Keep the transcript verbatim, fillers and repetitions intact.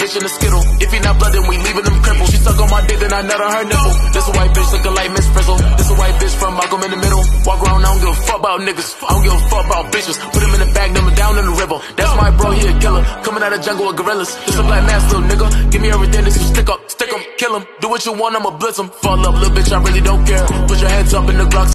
bitch in the skittle. If he not blood, then we leaving him crippled. She suck on my dick, then I nut on her nipple. This a white bitch looking like Miss Frizzle. This a white bitch from Malcolm in the middle. Walk around, I don't give a fuck about niggas. I don't give a fuck about bitches. Put him in the bag, number down in the river. That's my bro, he a killer. Coming out of jungle with gorillas. This a black mask, little nigga. Give me everything, this you stick up, stick him, kill him. Do what you want, I'ma blitz him. Fall up, little bitch, I really don't care. Put your hands up in the Glock.